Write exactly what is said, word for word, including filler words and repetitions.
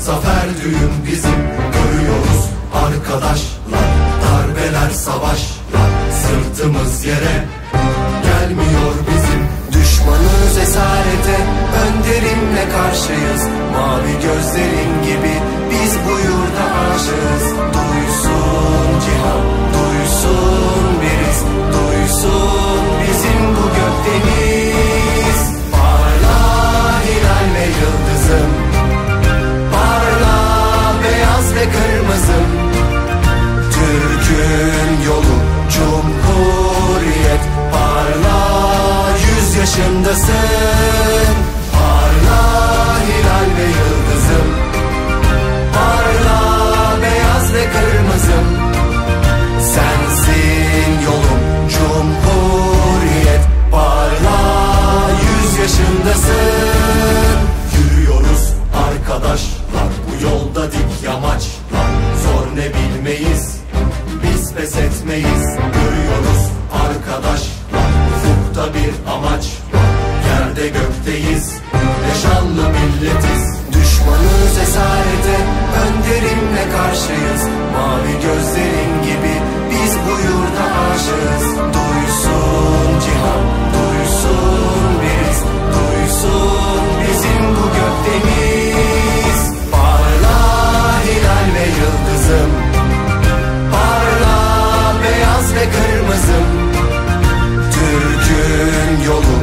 zafer düğüm bizim. Görüyoruz arkadaşlar, darbeler savaşlar, sırtımız yere gelmiyor bizim. Düşmanız esarete, önderimle karşıyız. Mavi gözlerin gibi biz bu yurda aşığız. Duysun cihan, duysun biriz, duysun bizim bu gökdeniz. Parla hilal ve yıldızım, parla beyaz ve kırmızım. Türk'ün yolu cumhuriyet, parla yüz yaşındasın. Parla hilal ve yıldızım, parla beyaz ve kırmızım. Sensin yolum cumhuriyet, parla yüz yaşındasın. Yürüyoruz arkadaşlar, bu yolda dik yamaçlar, zor ne bilmeyiz, biz pes etmeyiz. Görüyoruz arkadaşlar, ufukta bir amaç var, yerde gökteyiz, yaşanlı milletiz. Düşmanız esarete, önderimle karşıyız. Mavi gözlerin gibi biz bu yurda aşığız. Duysun cihan, duysun biriz, duysun bizim bu gökdeniz. Parla hilal ve yıldızım, parla beyaz ve kırmızım. Türk'ün yolu